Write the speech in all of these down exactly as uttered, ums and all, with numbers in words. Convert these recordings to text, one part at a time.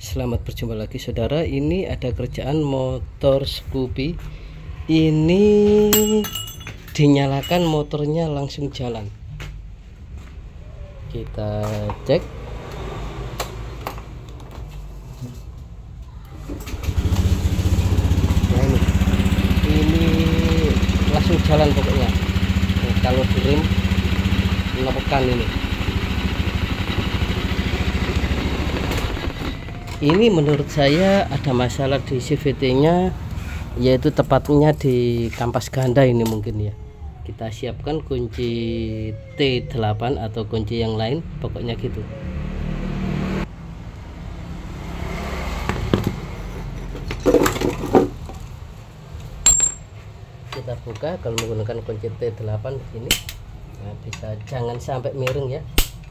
Selamat berjumpa lagi saudara. Ini ada kerjaan motor Scoopy. Ini dinyalakan motornya langsung jalan. Kita cek. Nah ini, ini langsung jalan pokoknya. Nah, kalau direm menekan ini. Ini menurut saya ada masalah di C V T-nya, yaitu tepatnya di kampas ganda ini mungkin ya. Kita siapkan kunci T delapan atau kunci yang lain, pokoknya gitu. Kita buka kalau menggunakan kunci T delapan begini. Nah, bisa jangan sampai miring ya.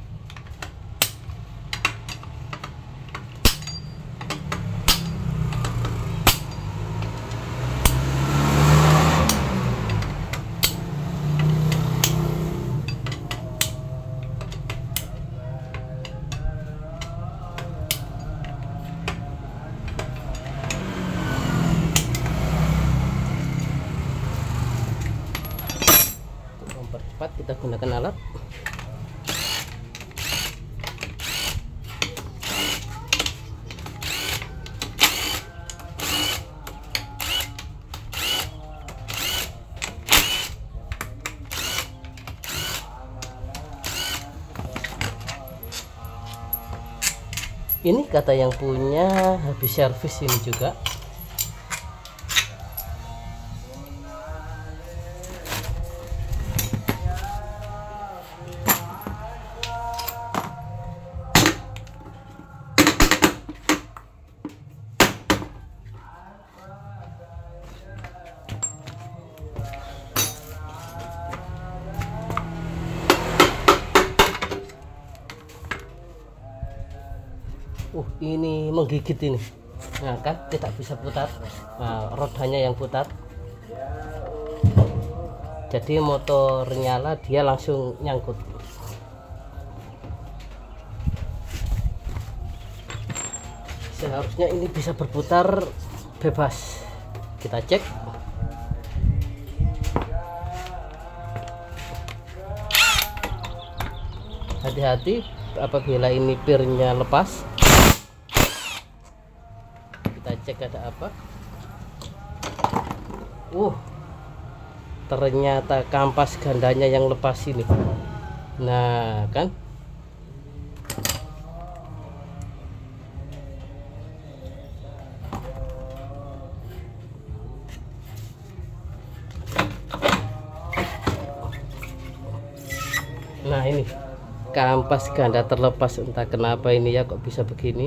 Mempercepat kita gunakan alat. Ini kata yang punya habis servis ini juga. Uh, ini menggigit ini. Nah, kan tidak bisa putar. Nah, rodanya yang putar. Jadi motor nyala, dia langsung nyangkut. Seharusnya ini bisa berputar bebas. Kita cek. Hati-hati apabila ini pirnya lepas. Kita cek ada apa. Uh ternyata kampas gandanya yang lepas ini. Nah kan, nah ini kampas ganda terlepas, entah kenapa ini ya, kok bisa begini.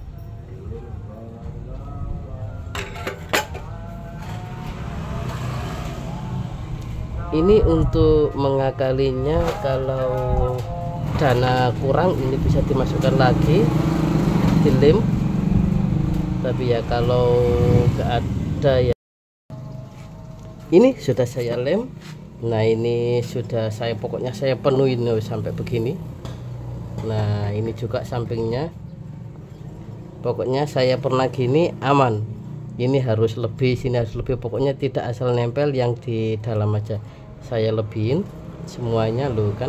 Ini untuk mengakalinya, kalau dana kurang ini bisa dimasukkan lagi, dilem. Tapi ya kalau nggak ada ya. Ini sudah saya lem. Nah ini sudah saya, pokoknya saya penuhin sampai begini. Nah ini juga sampingnya. Pokoknya saya pernah gini aman. Ini harus lebih, sini harus lebih. Pokoknya tidak asal nempel yang di dalam aja. Saya lebihin semuanya loh kan.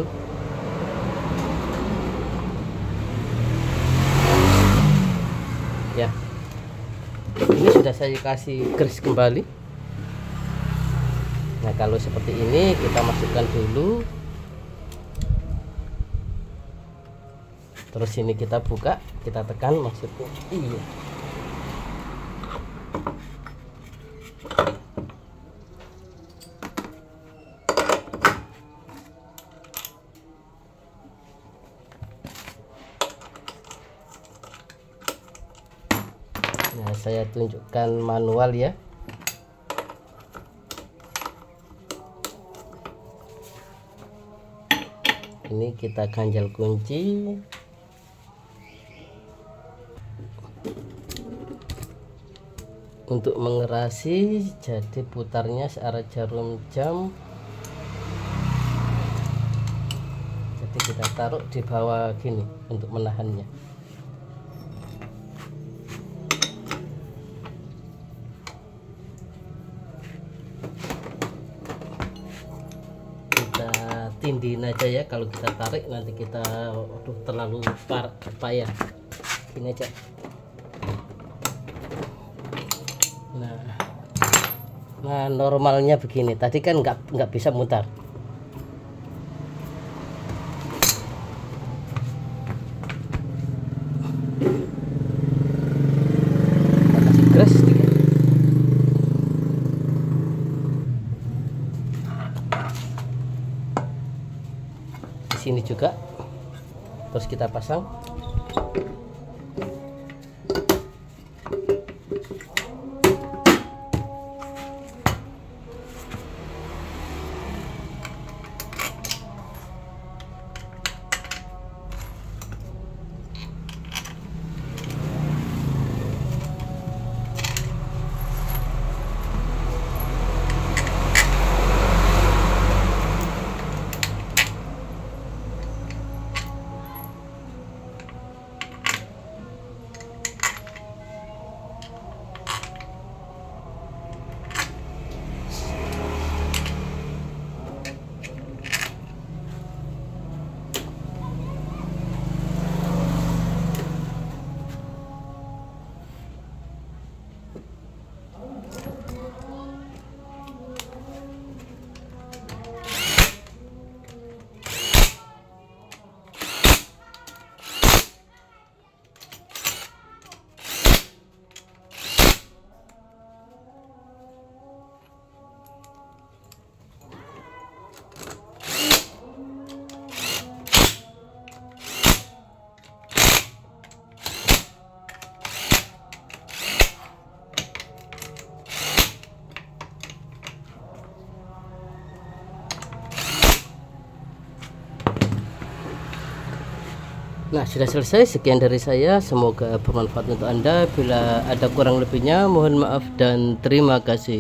Ya. Ini sudah saya kasih grease kembali. Nah, kalau seperti ini kita masukkan dulu. Terus ini kita buka, kita tekan maksudnya. Iya. Nah, saya tunjukkan manual ya. Ini kita ganjal kunci. Untuk mengerasi, jadi putarnya searah jarum jam. Jadi kita taruh di bawah gini untuk menahannya. aja ya, kalau kita tarik nanti kita aduh terlalu par payah. Gini aja. Nah, nah normalnya begini. Tadi kan nggak nggak bisa mutar. Kita kasih gas sedikit. Di sini juga. Terus kita pasang. Nah, sudah selesai. Sekian dari saya, semoga bermanfaat untuk Anda. Bila ada kurang lebihnya mohon maaf dan terima kasih.